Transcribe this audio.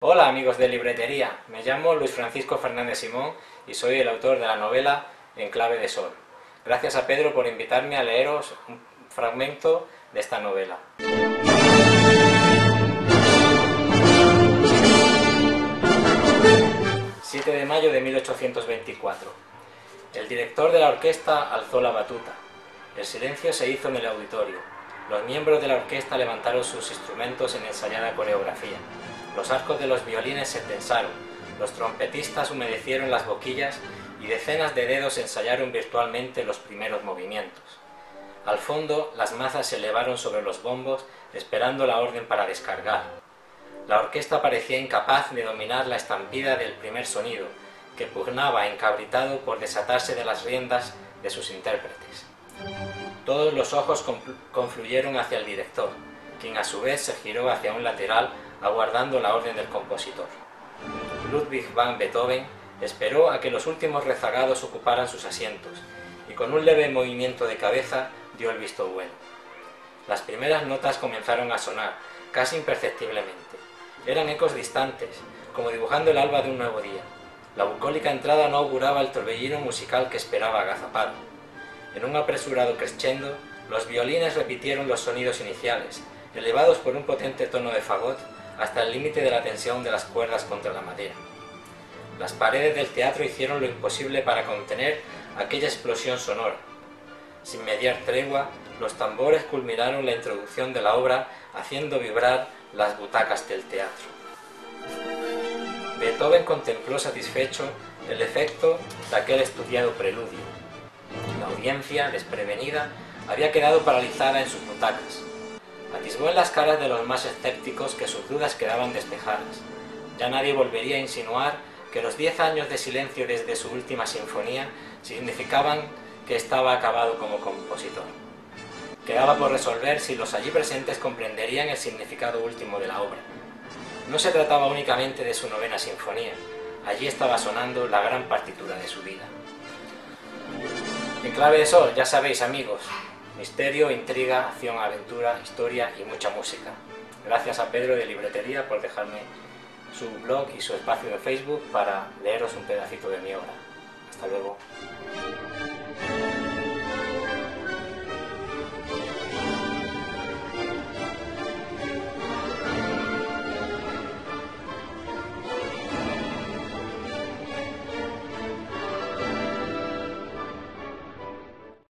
Hola amigos de Libretería, me llamo Luis Francisco Fernández Simón y soy el autor de la novela En clave de sol. Gracias a Pedro por invitarme a leeros un fragmento de esta novela. 7 de mayo de 1824. El director de la orquesta alzó la batuta. El silencio se hizo en el auditorio. Los miembros de la orquesta levantaron sus instrumentos en ensayada coreografía. Los arcos de los violines se tensaron, los trompetistas humedecieron las boquillas y decenas de dedos ensayaron virtualmente los primeros movimientos. Al fondo, las mazas se elevaron sobre los bombos, esperando la orden para descargar. La orquesta parecía incapaz de dominar la estampida del primer sonido, que pugnaba encabritado por desatarse de las riendas de sus intérpretes. Todos los ojos confluyeron hacia el director, quien a su vez se giró hacia un lateral aguardando la orden del compositor. Ludwig van Beethoven esperó a que los últimos rezagados ocuparan sus asientos y con un leve movimiento de cabeza dio el visto bueno. Las primeras notas comenzaron a sonar, casi imperceptiblemente. Eran ecos distantes, como dibujando el alba de un nuevo día. La bucólica entrada no auguraba el torbellino musical que esperaba agazapado. En un apresurado crescendo, los violines repitieron los sonidos iniciales, elevados por un potente tono de fagot hasta el límite de la tensión de las cuerdas contra la madera. Las paredes del teatro hicieron lo imposible para contener aquella explosión sonora. Sin mediar tregua, los tambores culminaron la introducción de la obra, haciendo vibrar las butacas del teatro. Beethoven contempló satisfecho el efecto de aquel estudiado preludio. La audiencia, desprevenida, había quedado paralizada en sus butacas. Atisbó en las caras de los más escépticos que sus dudas quedaban despejadas. Ya nadie volvería a insinuar que los 10 años de silencio desde su última sinfonía significaban que estaba acabado como compositor. Quedaba por resolver si los allí presentes comprenderían el significado último de la obra. No se trataba únicamente de su 9ª sinfonía, allí estaba sonando la gran partitura de su vida. En clave de sol, ya sabéis amigos, misterio, intriga, acción, aventura, historia y mucha música. Gracias a Pedro de Libretería por dejarme su blog y su espacio de Facebook para leeros un pedacito de mi obra. Hasta luego.